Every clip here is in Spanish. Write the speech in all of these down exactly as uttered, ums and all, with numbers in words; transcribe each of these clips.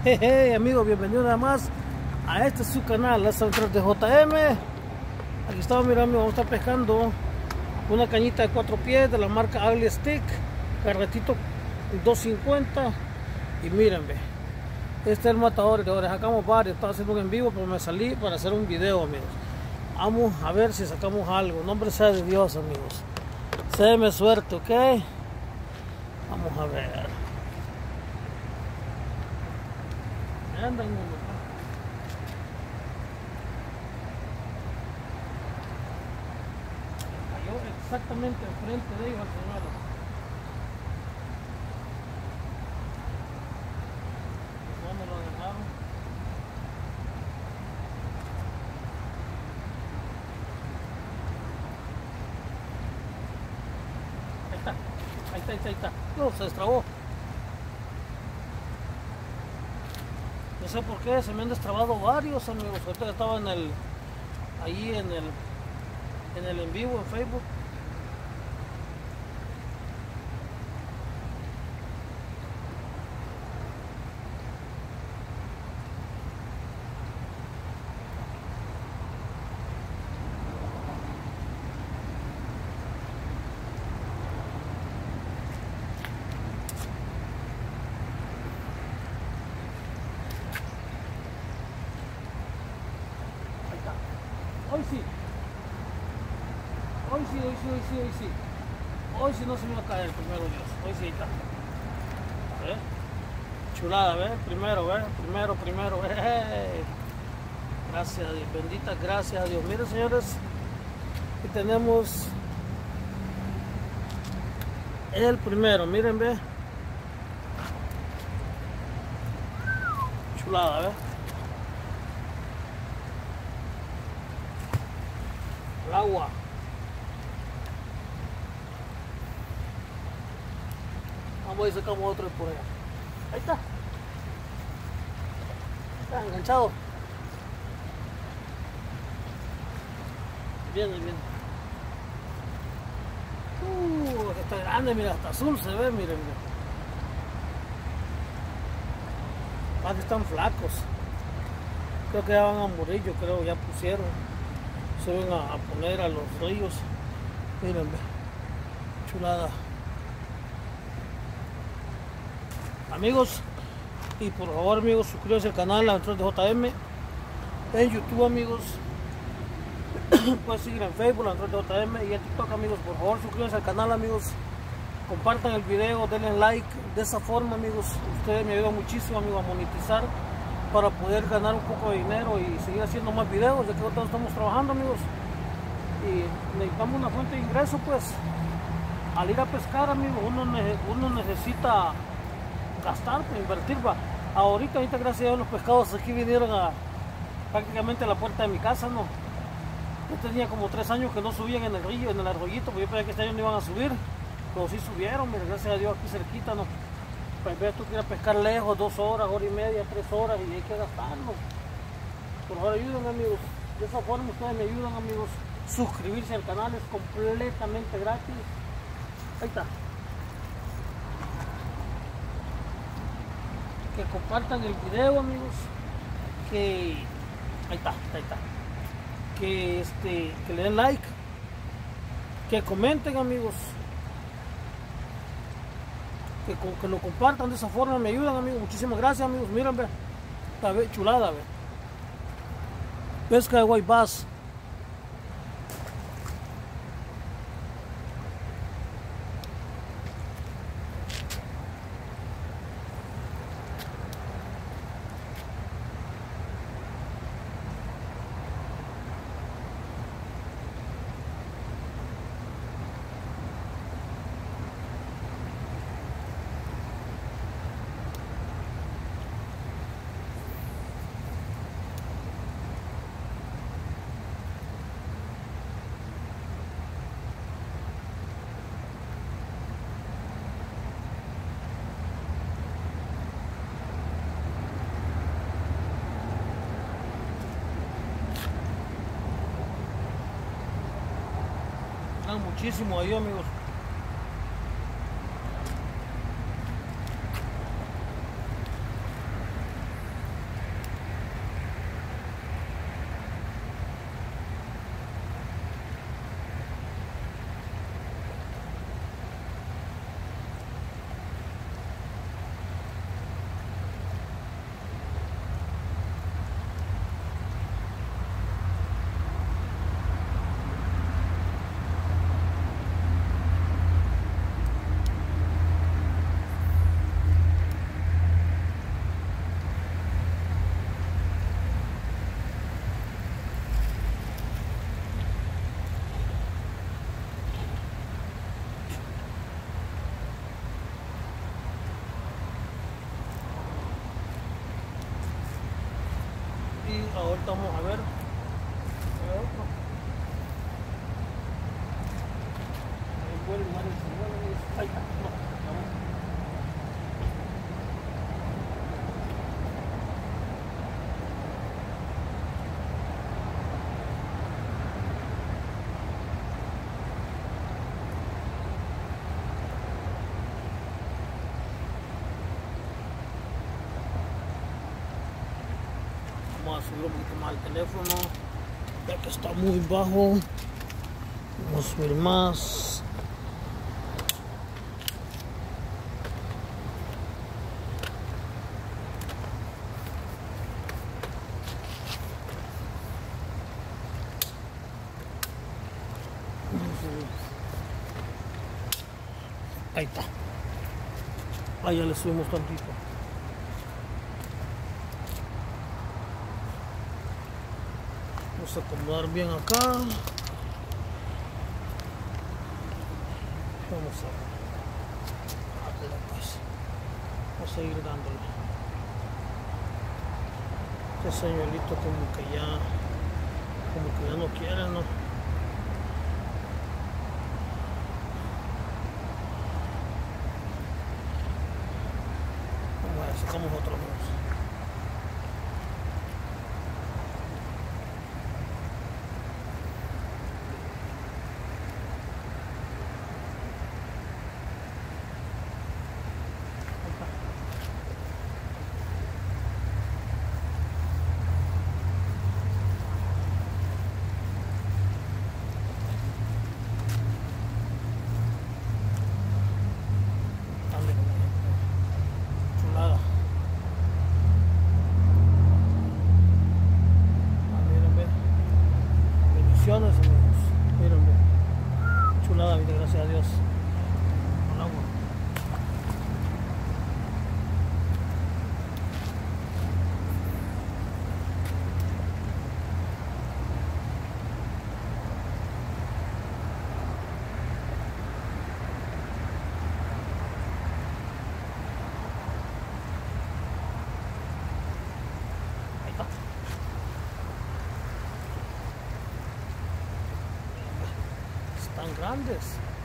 Hey, amigos, bienvenidos nada más a este su canal, las aventuras de J M. Aquí estamos, mirando, vamos a estar pescando una cañita de cuatro pies de la marca Ugly Stick, carretito dos cincuenta. Y mírenme, este es el matador de ahora. Sacamos varios, estaba haciendo un en vivo, pero me salí para hacer un video, amigos. Vamos a ver si sacamos algo. Nombre sea de Dios, amigos. Sédeme suerte, ok. Vamos a ver. Andan uno. Cayó exactamente enfrente de ellos, señores. ¿Dónde lo agarraron? Ahí está, ahí está, ahí está, ahí está. No, se destrabó. No sé por qué, se me han destrabado varios, amigos. Ahorita estaba en el, ahí en el, en el en vivo en Facebook. Hoy sí. Hoy sí, hoy sí, hoy sí, hoy sí. Hoy sí no se me va a caer, primero Dios. Hoy sí está. ¿Ves? Chulada, ¿ves? Primero, ¿ves? Primero, primero, ¿ves? Gracias a Dios, bendita gracias a Dios. Miren, señores, aquí tenemos el primero, miren, ¿ves? Chulada, ¿ves? El agua. Vamos y sacamos otro por allá. Ahí está. Está enganchado. Viene, viene. Uh, está grande, mira, hasta azul se ve, miren. Más que están flacos. Creo que ya van a morir, yo creo, ya pusieron. Suben a, a poner a los ríos. Miren, chulada. Amigos, y por favor, amigos, suscríbanse al canal Aventuras de J M en YouTube, amigos. Pueden seguir en Facebook Aventuras de J M y en TikTok, amigos. Por favor, suscríbanse al canal, amigos. Compartan el video, denle like. De esa forma, amigos, ustedes me ayudan muchísimo, amigos, a monetizar, para poder ganar un poco de dinero y seguir haciendo más videos, ya que nosotros estamos trabajando, amigos, y necesitamos una fuente de ingreso. Pues al ir a pescar, amigos, uno, ne uno necesita gastar, pues, invertir. Va. Ahorita, ahorita, gracias a Dios, los pescados aquí vinieron a prácticamente a la puerta de mi casa, ¿no? Yo tenía como tres años que no subían en el río, en el arroyito, porque yo pensé que este año no iban a subir, pero sí subieron, mira, gracias a Dios, aquí cerquita, ¿no? Pues ves, tú quieres pescar lejos, dos horas, hora y media, tres horas, y hay que gastarlo. Por favor, ayuden, amigos. De esa forma ustedes me ayudan, amigos. Suscribirse al canal es completamente gratis. Ahí está. Que compartan el video, amigos. Que ahí está, ahí está. Que este, que le den like. Que comenten, amigos. Que, que lo compartan de esa forma, me ayudan, amigos. Muchísimas gracias, amigos. Miren, ve, está chulada, ve. Pesca de white bass. Muchísimo ahí, amigos. Y ahorita vamos a ver. Hay otro. Ahí fue el lugar del señor, amigos. Ahí está. No, vamos. Vamos a subir un poquito más el teléfono, ya que está muy bajo. Vamos a subir más. Ahí está. Ahí ya le subimos tantito. Vamos a acomodar bien acá. Vamos a darle pues. Vamos a seguir dándole. Este señorito como que ya como que ya no quiere, ¿no? Vamos a ver, sacamos otro más. Amigos, miren, chulada, vida, gracias a Dios. Con agua. Ahí está. Tan grandes.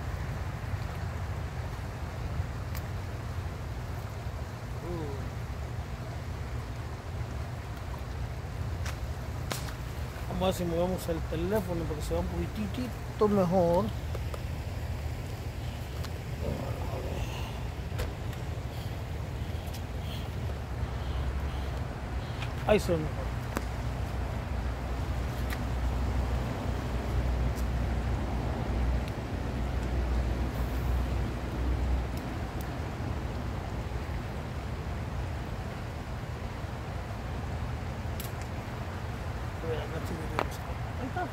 Uh. Vamos a ver si movemos el teléfono para que se vea un poquitito mejor. Ahí se ve mejor. Ahí está.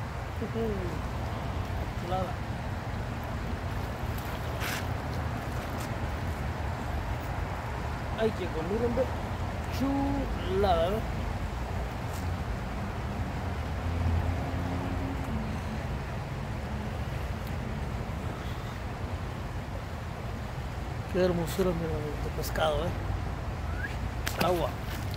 Chulada. Ay, que con miren, ve. Chulada, ¿ve? Qué hermosura, mira, de pescado, ¿eh? Agua.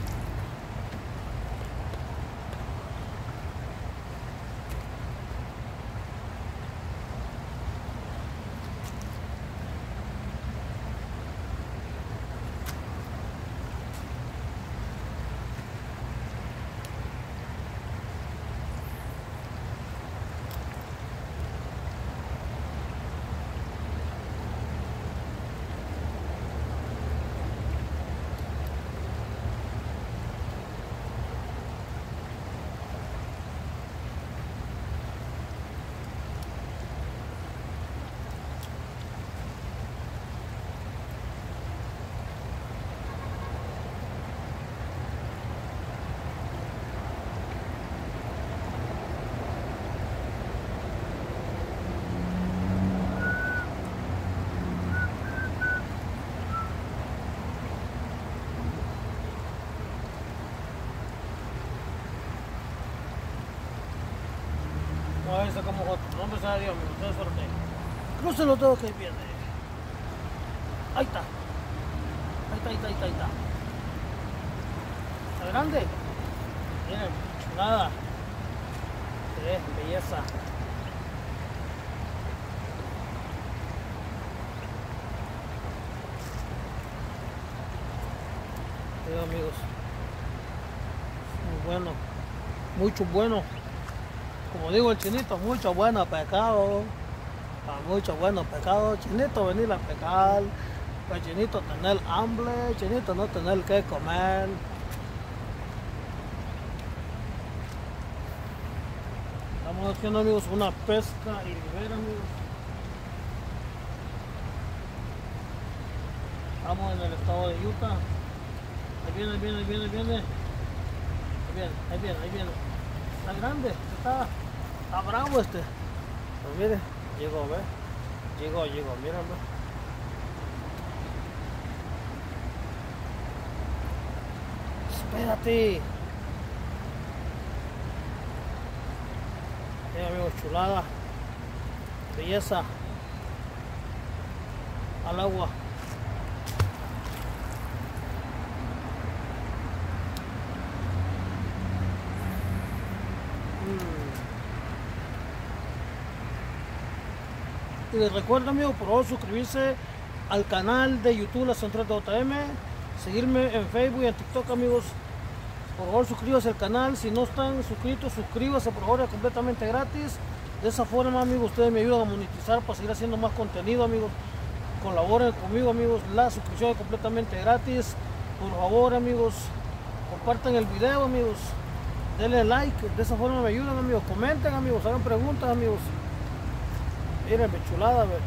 A ver, sacamos otro. ¿Dónde está Dios, amigo? Ustedes suerte. Crúcelo todo que viene. Ahí está. Ahí está, ahí está, ahí está, ahí está. ¿Está grande? Miren, chulada. Qué belleza. Sí, amigos. Muy bueno. Mucho bueno. Como digo el chinito, mucho bueno pescado. Mucho bueno pescado. Chinito venir a pescar. El chinito tener hambre. Chinito no tener que comer. Estamos haciendo, amigos, una pesca y ribera, amigos. Estamos en el estado de Utah. Ahí viene, ahí viene, ahí viene, ahí viene. Ahí viene, ahí viene, ahí viene. Está grande, está, está bravo este. Pues mire, llegó, ve. Llegó, llegó, mira, ve. Espérate. Eh, amigos, chulada. Belleza. Al agua. Y les recuerdo, amigos, por favor suscribirse al canal de YouTube La Central de J M, seguirme en Facebook y en TikTok, amigos. Por favor suscríbase al canal, si no están suscritos, suscríbase, por favor, es completamente gratis. De esa forma, amigos, ustedes me ayudan a monetizar para seguir haciendo más contenido, amigos. Colaboren conmigo, amigos, la suscripción es completamente gratis. Por favor, amigos, compartan el video, amigos, denle like, de esa forma me ayudan, amigos. Comenten, amigos, hagan preguntas, amigos. Miren, chulada, a ver.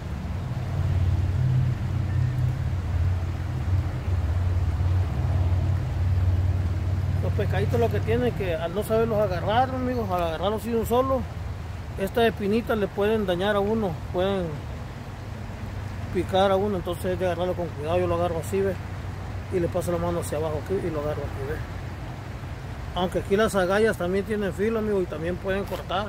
Los pescaditos lo que tienen que, al no saberlos agarrar, amigos, al agarrarlos sin un solo, estas espinitas le pueden dañar a uno, pueden picar a uno, entonces hay que agarrarlo con cuidado. Yo lo agarro así, ve, y le paso la mano hacia abajo aquí y lo agarro aquí, ve. Aunque aquí las agallas también tienen filo, amigos, y también pueden cortar.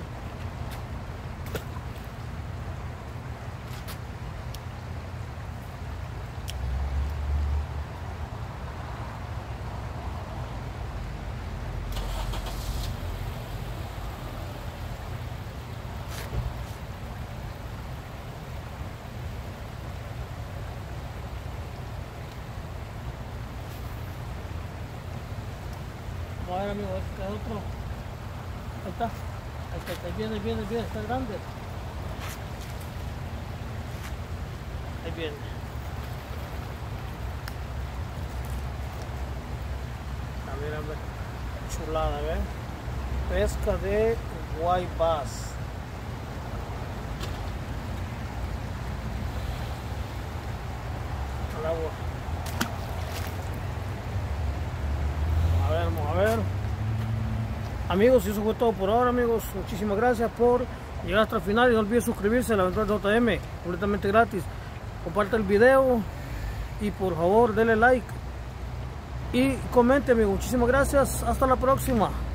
Vamos a ver, amigo, este es otro. Ahí está. Ahí está, ahí viene, viene, viene, está grande. Ahí viene. A ver, a ver. Chulada, ¿ves? Pesca de white bass. Al agua. A ver, vamos a ver. Amigos, y eso fue todo por ahora, amigos. Muchísimas gracias por llegar hasta el final y no olviden suscribirse a La Aventura de J M, completamente gratis. Comparte el video y por favor denle like y comente, amigos. Muchísimas gracias. Hasta la próxima.